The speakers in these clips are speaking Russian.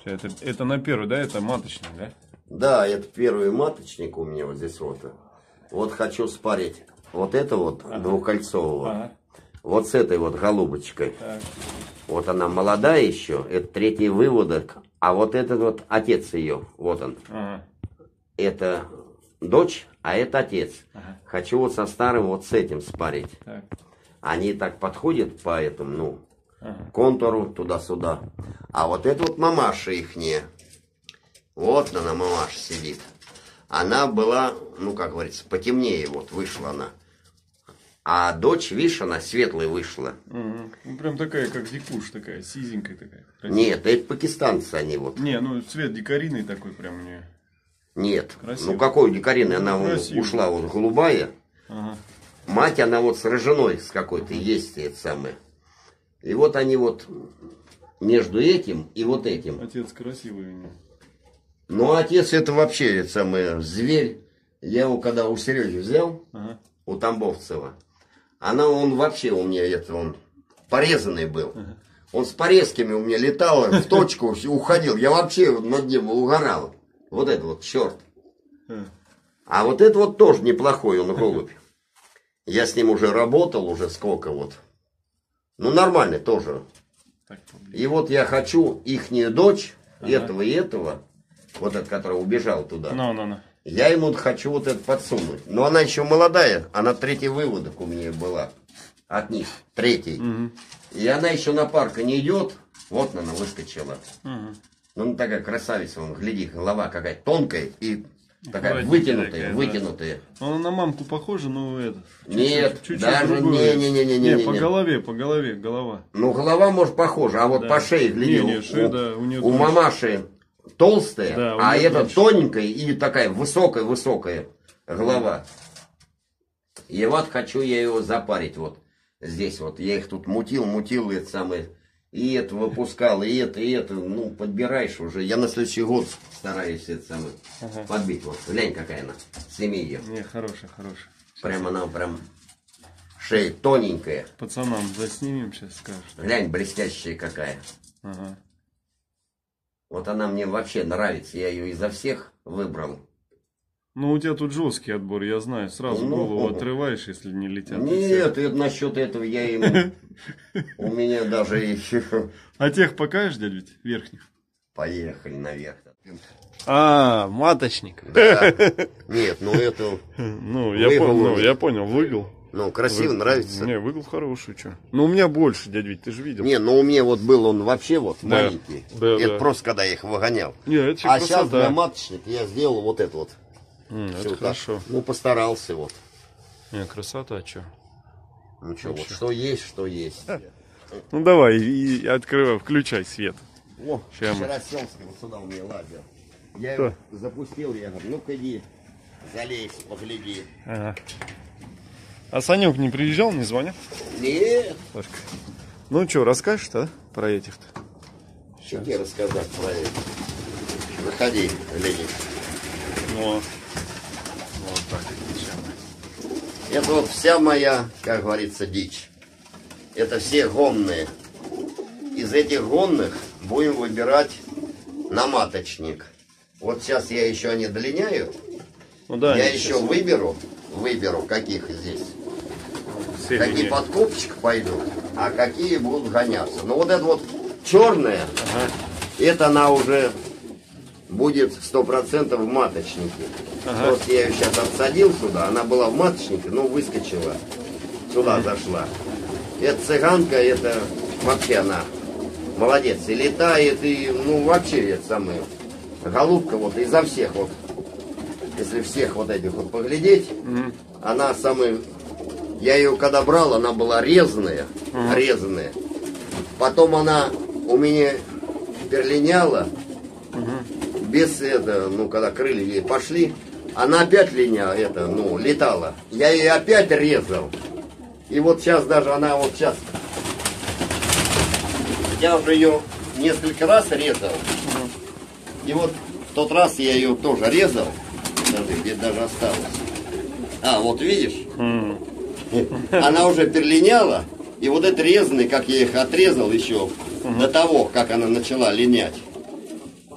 Это на первый, да? Это маточник, да? Да, это первый маточник у меня вот здесь вот. Вот хочу спарить вот это вот двухкольцового. Вот с этой вот голубочкой. Так. Вот она молодая еще, это третий выводок. А вот этот вот отец ее, вот он. Это дочь, а это отец. Хочу вот со старым вот с этим спарить. Так. Они так подходят по этому, ну, контуру туда-сюда. А вот это вот мамаша ихняя. Вот она, мамаша сидит. Она была, ну, как говорится, потемнее вот вышла она. А дочь, видишь, она светлая вышла. Ну, прям такая, как дикуш, такая, сизенькая такая. Красивая. Нет, это пакистанцы они вот. Не, ну, цвет дикориный такой прям у нее. Нет, красиво. Ну, какой дикориный? Она вот ушла вот голубая. Мать, она вот с рыжиной с какой-то есть, это самое. И вот они вот между этим и вот этим. Отец красивый у него. Ну, отец это вообще, это самое, зверь. Я его когда у Сереги взял, у Тамбовцева, он вообще у меня, он порезанный был. Он с порезками у меня летал, в точку уходил. Я вообще над ним угорал. Вот это вот, черт. А вот это вот тоже неплохой, он голубь. Я с ним уже работал, уже сколько вот. Ну, нормальный тоже. И вот я хочу ихнюю дочь, этого и этого, вот этот, который убежал туда. Я ему хочу вот это подсунуть. Но она еще молодая, она третий выводок у меня была. От них, третий. И она еще на парка не идет. Вот она выскочила. Ну, такая красавица, вон, гляди, голова какая тонкая и такая вытянутая. Да. Она на мамку похожа, но это... Нет, даже не. По голове, голова. Ну, голова, может, похожа, а вот по шее, гляди, у мамаши толстая, да, а эта тоненькая и такая высокая голова. И вот хочу я его запарить вот здесь вот. Я их тут мутил, это самое... И это выпускал, и это, ну, подбираешь уже. Я на следующий год стараюсь это самое подбить. Вот, глянь, какая она, сними ее. Не, хорошая. Прям она, шея тоненькая. Пацанам заснимем, сейчас скажешь. Глянь, блестящая какая. Вот она мне вообще нравится, я ее изо всех выбрал. Ну, у тебя тут жесткий отбор, я знаю. Сразу голову отрываешь, если не летят. Нет, это насчет этого я ему... У меня даже еще... А тех покажешь, дядь Вить, верхних? Поехали наверх. Маточник. Да. Нет, ну это... Ну, я понял, выгул. Ну, красиво, нравится. Не, выгул хороший, что. Ну, у меня больше, дядь Вить, ты же видел. Не, ну у меня вот был он вообще вот маленький. Это просто когда я их выгонял. Не, это а сейчас для маточника я сделал вот это вот. Это хорошо. Ну, постарался вот. Не, красота, что. Ну, что, вот что есть, что есть. Ну, давай, и открывай, включай свет. О, вчера Селский вот сюда у меня лагерь. Я его запустил, я говорю, ну-ка иди, залезь, погляди. А Санек не приезжал, не звонил? Нет. Сашка. Ну, что, расскажешь-то, про этих-то? Что тебе рассказать про это? Заходи, Ленин. Вот так. Это вот вся моя, как говорится, дичь. Это все гонные. Из этих гонных будем выбирать на маточник. Вот сейчас я еще не долиняю. Ну, да, я еще выберу, каких здесь. Какие подкупчик пойдут, а какие будут гоняться. Ну вот это вот черная, это она уже будет 100% в маточнике. Просто я ее сейчас отсадил сюда, она была в маточнике, но выскочила, сюда зашла. Эта цыганка, это вообще она молодец, и летает, и ну вообще это самое, голубка вот изо всех вот, если всех вот этих вот поглядеть, она самая, я ее когда брал, она была резаная, потом она у меня перлиняла, без этого, ну, когда крылья ей пошли, она опять летала. Я ее опять резал. И вот сейчас даже она вот сейчас... Я уже ее несколько раз резал. И вот в тот раз я ее тоже резал. Где даже осталось. А, вот видишь? Она уже перлиняла. И вот это резанный, как я их отрезал еще до того, как она начала линять.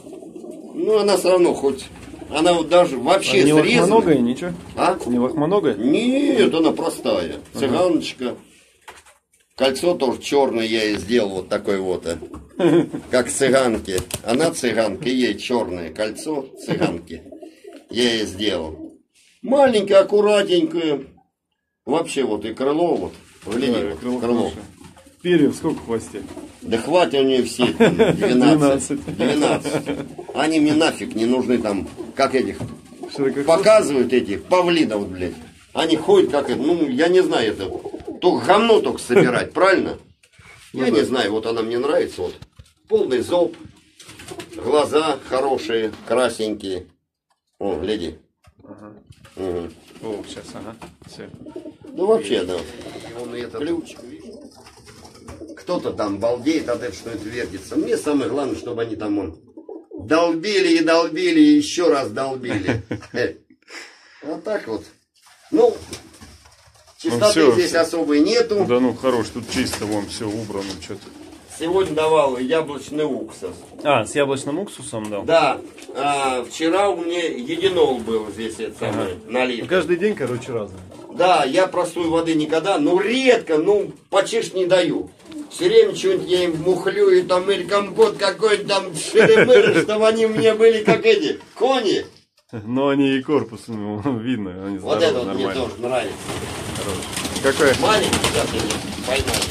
Ну, она все равно хоть... Она вот даже вообще не срезана. лохмоногая, ничего? А? Не лохмоногая? Нет, она простая. Цыганочка. Кольцо тоже черное я ей сделал вот такое вот. Как цыганки. Она цыганка, ей черное кольцо цыганки. Я ей сделал. Маленькое, аккуратненькое. Вообще вот и крыло вот. Гляди, Да, вот, крыло крыло. хорошее. Перьев сколько в хвосте? Да хватит у нее все там, 12. 12. Они мне нафиг не нужны там, как этих. Показывают этих павлинов, блядь. Они ходят как это, ну, я не знаю это. Только говно только собирать, правильно? Я не знаю, вот она мне нравится, вот. Полный зоб. Глаза хорошие, красненькие. О, гляди. Ага. Угу. О, сейчас, ага. Все. Ну вообще, да. Он этот ключ, видишь? Кто-то там балдеет от этого, что это вертится. Мне самое главное, чтобы они там долбили и долбили, и еще раз долбили. Вот так вот. Ну, чистоты здесь особой нету. Да ну, хорош, тут чисто, вон, все убрано, что-то. Сегодня давал яблочный уксус. А, с яблочным уксусом дал? Да. Вчера у меня единол был здесь, это самое, налит. Каждый день, короче, разный. Да, я простой воды никогда, ну редко, ну почти ж не даю. Все время что-нибудь я им мухлюю, там, или компот какой-то там, шеремыры, чтобы они у меня были как эти, кони. Но они и корпус, ну, видно, они Вот здоровые, это вот мне нормально. тоже нравится. Какая? Маленький, сейчас я не поймаю.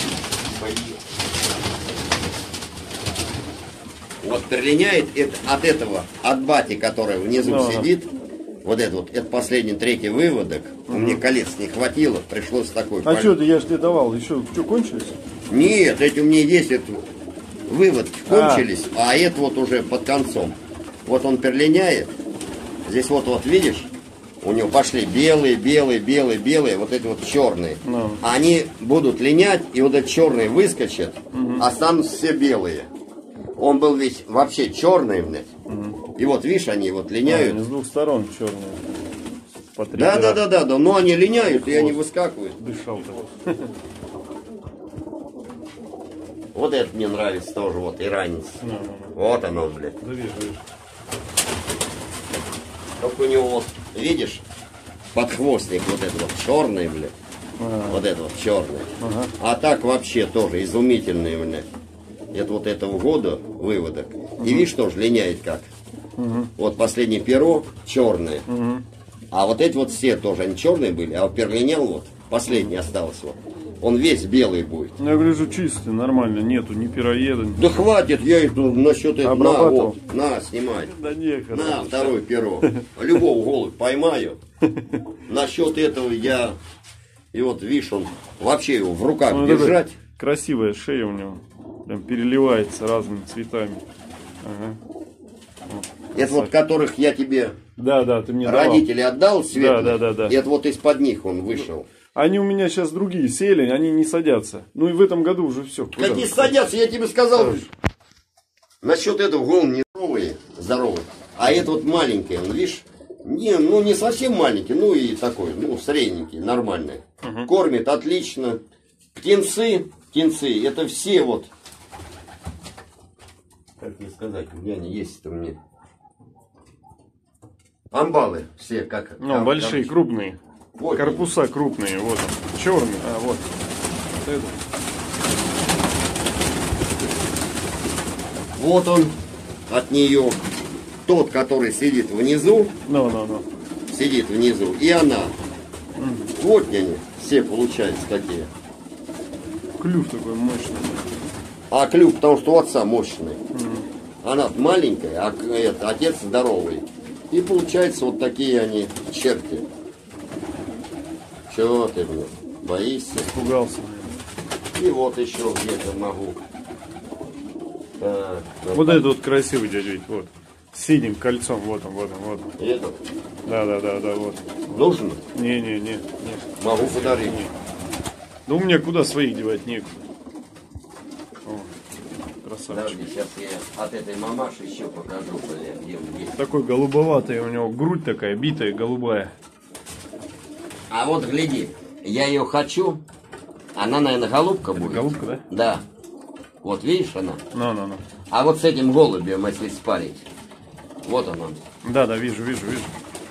Вот перелиняет это, от этого, от бати, которая внизу сидит, вот это последний третий выводок, у меня колец не хватило, пришлось такой. А что ты, я же тебе давал, еще что, кончились? Нет, эти у меня есть, это, выводки кончились, а это вот уже под концом. Вот он перелиняет, здесь вот видишь, у него пошли белые, белые, белые, белые, вот эти вот черные. Они будут линять, и вот эти черные выскочат, останутся все белые. Он был весь вообще черный, блядь. И вот, видишь, они вот линяют. Они с двух сторон черные. Да, но они линяют, и они выскакивают. Дышал так. Вот это мне нравится тоже, вот, иранец. Вот оно, блядь. Да вижу. Только у него вот, видишь, подхвостник вот этот вот черный, блядь. Вот это вот черный. А так вообще тоже изумительный, блядь. Это вот этого года выводок. И видишь, тоже линяет как. Вот последнее перо черное. А вот эти вот все тоже, они черные были. А вот перелинял вот, последний осталось вот. Он весь белый будет. Ну, я гляжу, чистый, нормально, нету ни пироеда. Да хватит, я их насчет этого. На, Обрабатывал? вот, на, снимай. Да нехер. На, второе перо. Любого голубь поймаю. Насчет этого я... И вот, видишь, он вообще его в руках Ну, держать. Красивая шея у него. Прям переливается разными цветами. Ага. Это вот которых я тебе Да, ты мне давал. родители отдал светлых. Да. Это вот из-под них он вышел. Они у меня сейчас другие сели, они не садятся. Ну и в этом году уже все. Какие садятся, я тебе сказал. Насчет этого голубь не здоровый. А это вот маленький, он, видишь, не совсем маленький, ну и такой, средненький, нормальный. Кормит отлично. Птенцы, это все вот, как мне сказать, где они есть-то у меня? Амбалы все, как... большие, крупные. Вот Корпуса крупные, вот он. Черный, вот. Вот это. Вот он от нее, тот, который сидит внизу, сидит внизу, и она. Вот они, все получаются такие. Клюв такой мощный. А клюв, потому что у отца мощный. Она маленькая, а отец здоровый. И получается вот такие они черти. Чего ты, блин, боишься? Испугался. И вот еще где-то могу. Так, вот этот вот красивый дядя Вить, вот. С синим кольцом, вот он. Этот? Да, вот. Нужен? Не. Могу подарить. Да у меня куда своих девать некуда. О, красавчик. Подожди, сейчас я от этой мамаши еще покажу, блин, где он есть. Такой голубоватый у него, грудь такая, битая, голубая. А вот гляди, я ее хочу, она, наверное, голубка будет. Голубка, да? Да. Вот видишь она? Ну. А вот с этим голубем, если спарить, Вот она. Да, да, вижу, вижу, вижу.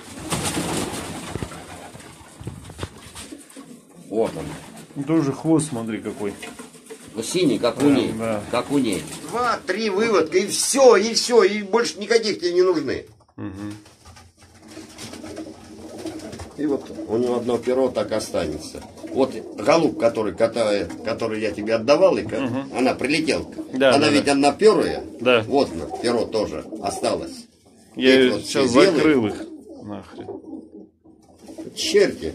Вот он. Тоже хвост, смотри, какой. Ну, синий, как у ней. Да. Как у ней. 2-3 выводка, и все, и больше никаких тебе не нужны. Угу. И вот у него одно перо так останется. Вот голубь, который я тебе отдавал, и она прилетела. Да, она да, ведь да. одноперая. Да. Вот она, перо тоже осталось. Я Эти вот сейчас все закрыл их. Нахрен. Черти.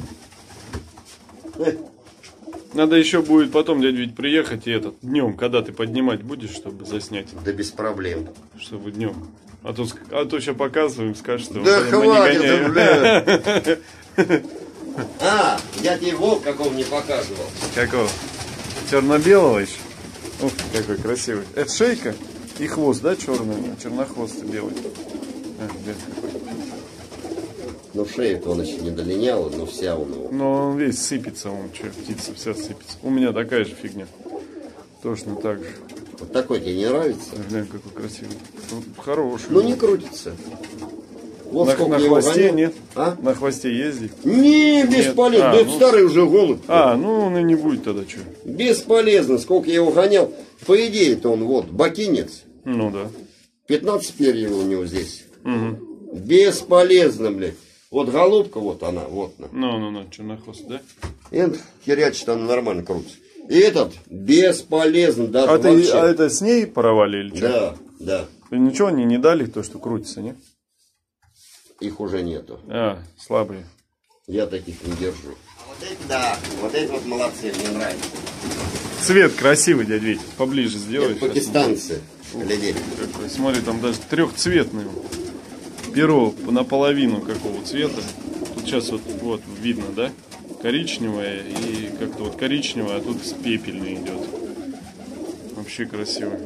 Надо еще будет потом, дядя Вить, приехать и этот днем, когда ты поднимать будешь, чтобы заснять. Да без проблем. Чтобы днем. А то сейчас показываем, скажешь, что Да мы хватит, не гоняем. бля. А, я тебе вот какого не показывал. Какого? Черно-белого еще? Ух, какой красивый. Это шейка и хвост, да, черный? Чернохвостый белый. А, блин, какой. Ну, шею-то он еще не долинял, но вся у него. Но он весь сыпется, он что, птица вся сыпется. У меня такая же фигня. Точно так же. Вот такой тебе не нравится? Глянь, какой красивый. Ну, хороший. Ну, не крутится. Вот На сколько я его хвосте гонял. нет? А? На хвосте ездить? Не, бесполезно. А, Да это ну. старый уже голубь. Ну он и не будет тогда что. Бесполезно. Сколько я его гонял. По идее-то он вот бакинец. Ну да. 15 перьев у него здесь. Угу. Бесполезно, блядь. Вот голубка, вот она, вот она. Ну, чернохвост, да? Это херячит, она нормально крутится. И этот бесполезно, даже вообще. А это с ней порвали или что? Да, да. И ничего они не дали, то, что крутится, не? Их уже нету. А, слабые. Я таких не держу. А вот эти, да, вот эти вот молодцы, мне нравится. Цвет красивый, дядя Витя. Поближе сделай. Это пакистанцы. Гляди. Какой. Смотри, там даже трехцветный. Перо наполовину какого цвета. Тут сейчас вот видно, да? Коричневое и как-то вот коричневое, а тут пепельный идет. Вообще красиво.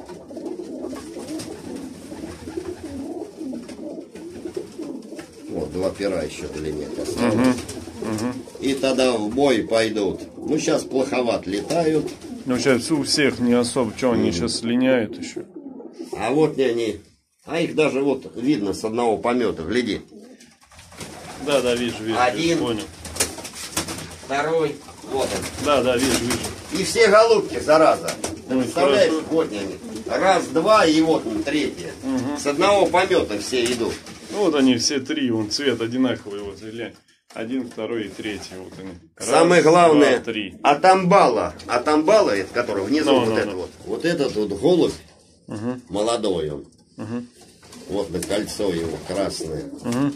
Вот, 2 пера еще длиннее осталось. И тогда в бой пойдут. Ну, сейчас плоховат летают. Ну, сейчас у всех не особо. Что, они сейчас линяют еще? А вот они. А их даже вот видно с одного помета. Гляди. Да, вижу. Один. Понял. Второй. Вот он. Да, вижу. И все голубки, зараза. Ты Ну, представляешь? хорошо. Вот они. Раз, два, и вот он, третья. С одного помета все идут. Ну, вот они все три, вон цвет одинаковый, вот, глянь. 1, 2 и 3, вот они. Раз, Самое главное, 2, 3. атамбала, это который внизу, Ну, вот ну, это ну. вот. Вот этот вот голубь, молодой он. Вот на кольцо его красное.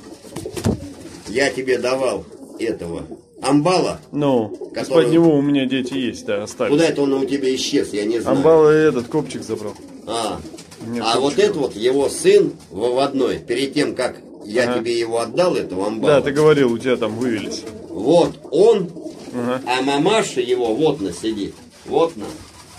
Я тебе давал этого амбала. Ну, который- из-под него у меня дети есть, да, остались. Куда это он у тебя исчез, я не знаю. Амбала этот копчик забрал. Нет, А вот копчика. это вот его сын выводной, перед тем, как я тебе его отдал, этого амбала. Да, ты говорил, у тебя там вывелись. Вот он, Ага. а мамаша его вот на сидит. Вот на.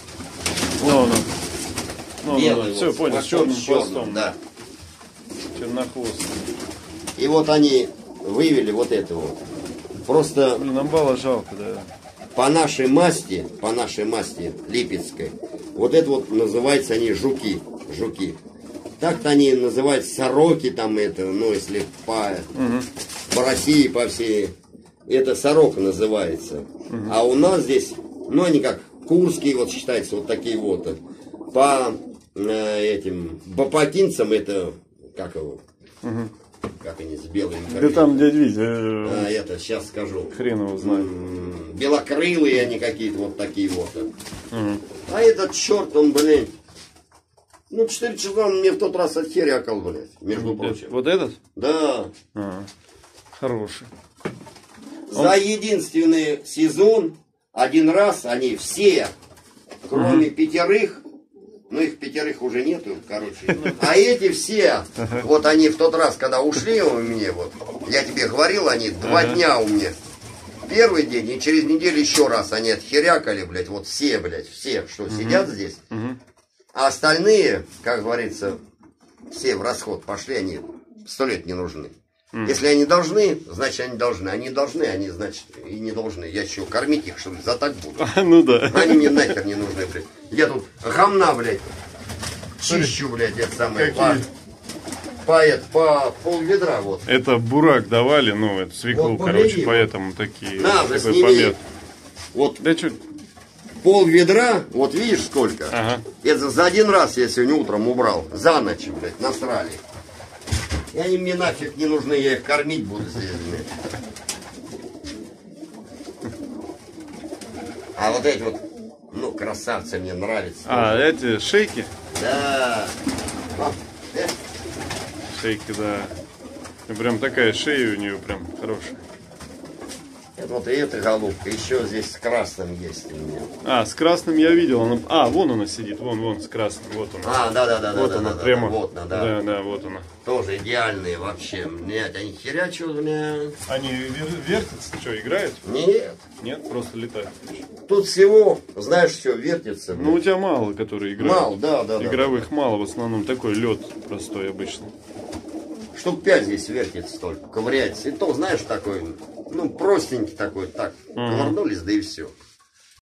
Белый Все, вот, понял, с черным хвостом. Да. Чернохвост. И вот они вывели вот это вот. Просто Блин, амбала жалко, да. по нашей масти липецкой, вот это вот называются они жуки. Так-то они называются сороки там это, ну если по России, по всей, это сорока называется. А у нас здесь, ну они как курские вот считаются, вот такие вот. По этим бапакинцам это, как его, как они с белыми Да там, дядь Витя, это сейчас скажу. хрен его знает. Белокрылые они какие-то вот такие вот. А этот черт, он, блин, ну 4 часа он мне в тот раз отхерякал, блядь, между прочим. Вот этот? Да. Хороший. За единственный сезон один раз они все, кроме 5, ну их 5 уже нету, короче. А эти все, вот они в тот раз, когда ушли у меня, вот, я тебе говорил, они 2 дня у меня. Первый день и через неделю еще раз они отхерякали, блядь, вот все, блядь, все, что сидят здесь. А остальные, как говорится, все в расход пошли, они 100 лет не нужны. Если они должны, значит они должны. Они должны, они, значит, и не должны. Я что, кормить их, что ли, за так буду? Ну да. Они мне нахер не нужны, блядь. Я тут гамна, блядь, чищу, блядь, это самое. по пол-ведра вот. Это бурак давали, ну, эту свеклу, Вот короче, побери, поэтому такие. На, такой сними. помет. Вот Да что? пол-ведра, вот видишь сколько? Ага. Это за один раз я сегодня утром убрал. За ночь, блядь, насрали. И они мне нафиг не нужны, я их кормить буду свежими. А вот эти вот, ну, красавцы мне нравятся. А, эти шейки? Да. Вот, Шейки, да. И прям такая шея у нее прям хорошая. это вот и эта голубка. Еще здесь с красным есть у меня. А, с красным я видел. Она... А, вон она сидит, вон с красным. Вот она. А, да. Вот да, она, да, прямо. Да, вот она, да. Да, вот она. Тоже идеальные вообще. Нет, они херячат у меня. Они вертятся, что, играют? Нет. Нет, просто летают. Тут всего, знаешь, что вертится. Ну, у тебя мало, которые играют. Мало, да. Игровых мало, в основном такой лед простой обычно. Штук 5 здесь вертится только, ковыряется. И то, знаешь, такой, ну, простенький такой, так, ковырнулись, да и все.